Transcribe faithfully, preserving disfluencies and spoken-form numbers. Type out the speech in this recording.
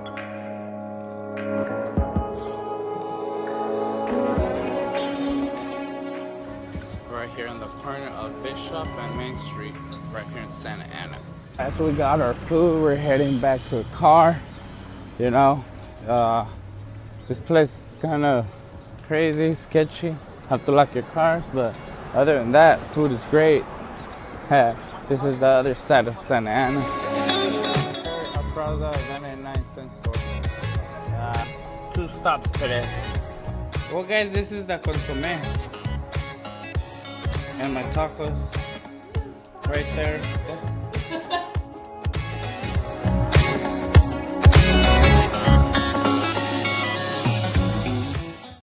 Right here in the corner of Bishop and Main Street, right here in Santa Ana. After we got our food, we're heading back to the car. You know, uh, this place is kind of crazy, sketchy. Have to lock your cars, but other than that, food is great. Yeah, this is the other side of Santa Ana. ninety-nine cent store. Uh, two stops today. Well, guys, this is the consomé. And my tacos right there.